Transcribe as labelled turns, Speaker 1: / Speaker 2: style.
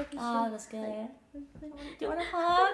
Speaker 1: Oh, that's good. Do you want a hug?